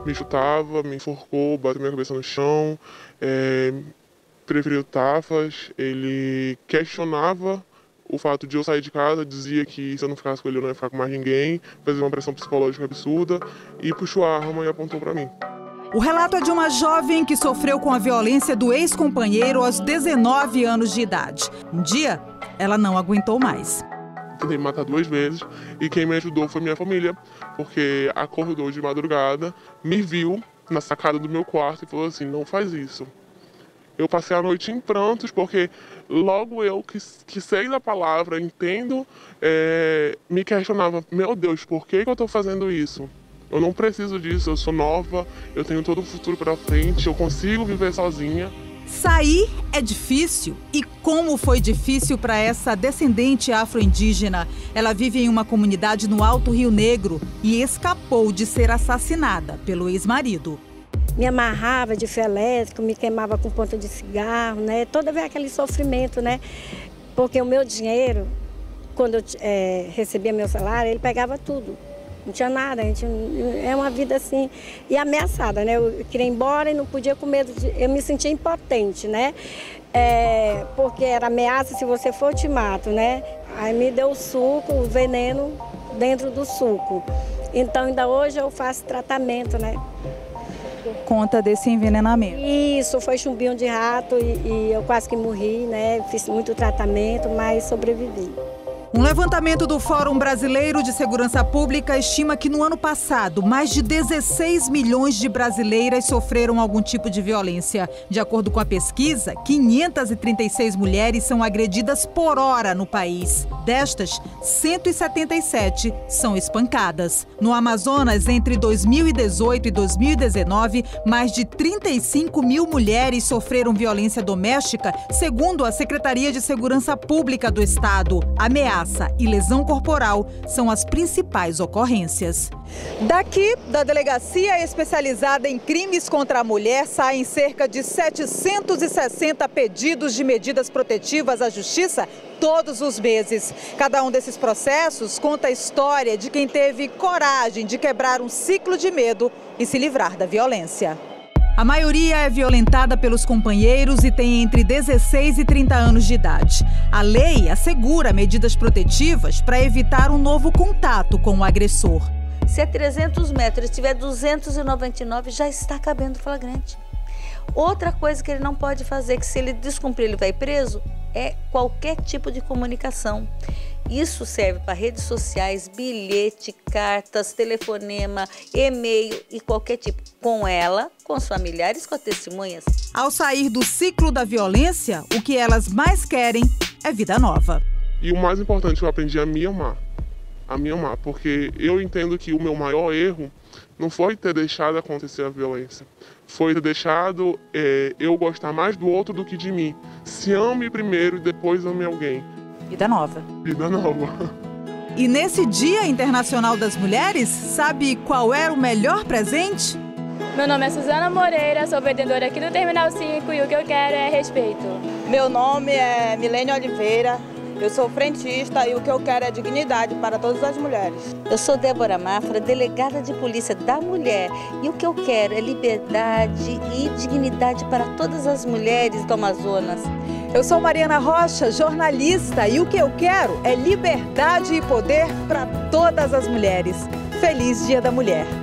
me chutava, me enforcou, bateu minha cabeça no chão, preferiu tapas, ele questionava o fato de eu sair de casa, dizia que se eu não ficasse com ele eu não ia ficar com mais ninguém, fazia uma pressão psicológica absurda e puxou a arma e apontou para mim. O relato é de uma jovem que sofreu com a violência do ex-companheiro aos 19 anos de idade. Um dia, ela não aguentou mais. Tentei me matar 2 vezes e quem me ajudou foi minha família, porque acordou de madrugada, me viu na sacada do meu quarto e falou assim, não faz isso. Eu passei a noite em prantos, porque logo eu que sei da palavra, entendo, me questionava, meu Deus, por que eu estou fazendo isso? Eu não preciso disso, eu sou nova, eu tenho todo o futuro pela frente, eu consigo viver sozinha. Sair é difícil. E como foi difícil para essa descendente afro-indígena? Ela vive em uma comunidade no Alto Rio Negro e escapou de ser assassinada pelo ex-marido. Me amarrava de fio elétrico, me queimava com ponta de cigarro, né? Toda vez aquele sofrimento, né? Porque o meu dinheiro, quando eu recebia meu salário, ele pegava tudo. Não tinha nada, é uma vida assim, e ameaçada, né? Eu queria ir embora e não podia com medo, eu me sentia impotente, né? Porque era ameaça, se você for eu te mato, né? Aí me deu o suco, o veneno dentro do suco. Então ainda hoje eu faço tratamento, né? Por conta desse envenenamento. Isso, foi chumbinho de rato e eu quase que morri, né? Fiz muito tratamento, mas sobrevivi. Um levantamento do Fórum Brasileiro de Segurança Pública estima que no ano passado, mais de 16 milhões de brasileiras sofreram algum tipo de violência. De acordo com a pesquisa, 536 mulheres são agredidas por hora no país. Destas, 177 são espancadas. No Amazonas, entre 2018 e 2019, mais de 35 mil mulheres sofreram violência doméstica, segundo a Secretaria de Segurança Pública do Estado. Ameaça e lesão corporal são as principais ocorrências. Daqui, da Delegacia Especializada em Crimes contra a Mulher, saem cerca de 760 pedidos de medidas protetivas à Justiça todos os meses. Cada um desses processos conta a história de quem teve coragem de quebrar um ciclo de medo e se livrar da violência. A maioria é violentada pelos companheiros e tem entre 16 e 30 anos de idade. A lei assegura medidas protetivas para evitar um novo contato com o agressor. Se é 300 metros, se tiver 299, já está cabendo flagrante. Outra coisa que ele não pode fazer, que se ele descumprir ele vai preso, é qualquer tipo de comunicação. Isso serve para redes sociais, bilhete, cartas, telefonema, e-mail e qualquer tipo. Com ela, com os familiares, com as testemunhas. Ao sair do ciclo da violência, o que elas mais querem é vida nova. E o mais importante, eu aprendi a me amar. A me amar, porque eu entendo que o meu maior erro não foi ter deixado acontecer a violência. Foi ter deixado eu gostar mais do outro do que de mim. Se ame primeiro e depois ame alguém. Vida nova. Vida nova. E nesse Dia Internacional das Mulheres, sabe qual era o melhor presente? Meu nome é Suzana Moreira, sou vendedora aqui do Terminal 5 e o que eu quero é respeito. Meu nome é Milene Oliveira, eu sou frentista e o que eu quero é dignidade para todas as mulheres. Eu sou Débora Mafra, delegada de polícia da mulher e o que eu quero é liberdade e dignidade para todas as mulheres do Amazonas. Eu sou Mariana Rocha, jornalista, e o que eu quero é liberdade e poder para todas as mulheres. Feliz Dia da Mulher!